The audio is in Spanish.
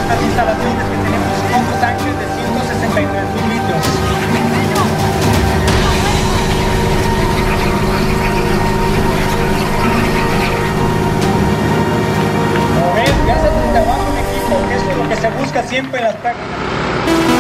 estas instalaciones que tenemos con tanques de 163,000 litros. Como ves, gracias a tu trabajo en equipo, eso es lo que se busca siempre en las prácticas.